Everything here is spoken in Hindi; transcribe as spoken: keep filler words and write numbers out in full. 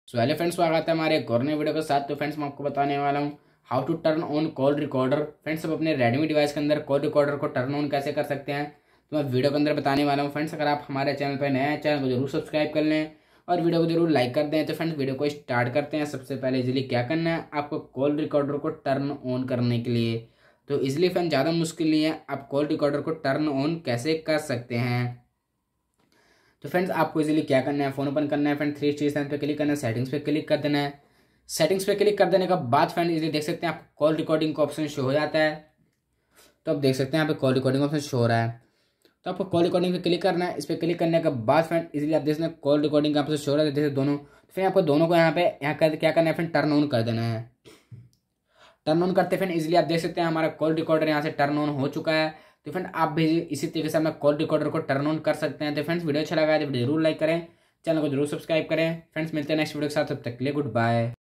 सो हेलो फ्रेंड्स, स्वागत है हमारे एक और नए वीडियो के साथ। तो फ्रेंड्स मैं आपको बताने वाला हूँ how to turn on call recorder. Friends आप अपने रेडमी डिवाइस के अंदर कॉल रिकॉर्डर को टर्न ऑन कैसे कर सकते हैं तो मैं वीडियो के अंदर बताने वाला हूँ। फ्रेंड्स अगर आप हमारे चैनल पर नए हैं, चैनल को जरूर सब्सक्राइब कर लें और वीडियो को जरूर लाइक कर दें। तो फ्रेंड्स वीडियो को स्टार्ट करते हैं। सबसे पहले इजिली क्या करना है, आपको कॉल रिकॉर्डर को टर्न ऑन करने के लिए तो इजिली फ्रेंड ज़्यादा मुश्किल नहीं है, आप कॉल रिकॉर्डर को टर्न ऑन कैसे कर सकते हैं। तो फ्रेंड्स आपको इजीली क्या करना है, फोन ओपन करना है। फ्रेंड थ्री स्टेज पे क्लिक करना है, सेटिंग्स पे क्लिक कर देना है। सेटिंग्स पे क्लिक कर देने के बाद फ्रेंड इजीली देख सकते हैं आपको कॉल रिकॉर्डिंग का ऑप्शन शो हो जाता है। तो आप देख सकते हैं यहाँ पे कॉल रिकॉर्डिंग ऑप्शन शो हो रहा है। तो आपको कॉल रिकॉर्डिंग पे क्लिक करना है। इस पर क्लिक करने के बाद फ्रेंड इजीली आप देख सकते हैं कॉल रिकॉर्डिंग का ऑप्शन शो हो रहा है, जैसे दोनों। तो फिर आपको दोनों को यहाँ पे यहाँ कर क्या करना है फ्रेंड, टर्न ऑन कर देना है। टर्न ऑन करते फ्रेंड इजीली आप देख सकते हैं हमारा कॉल रिकॉर्डर यहाँ से टर्न ऑन हो चुका है। तो फ्रेंड आप भी इसी तरीके से अपना कॉल रिकॉर्डर को टर्न ऑन कर सकते हैं। तो फ्रेंड्स वीडियो अच्छा लगा है तो वीडियो जरूर लाइक करें, चैनल को जरूर सब्सक्राइब करें। फ्रेंड्स मिलते हैं नेक्स्ट वीडियो के साथ, तब तक के लिए गुड बाय।